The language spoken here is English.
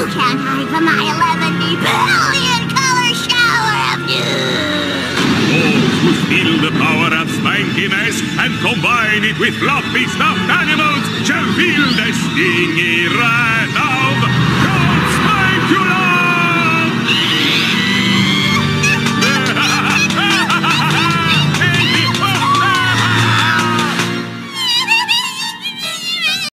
You can't hide from my 11 billion color shower of news! Those who steal the power of Spankin-S and combine it with floppy stuffed animals shall feel the stingy wrath of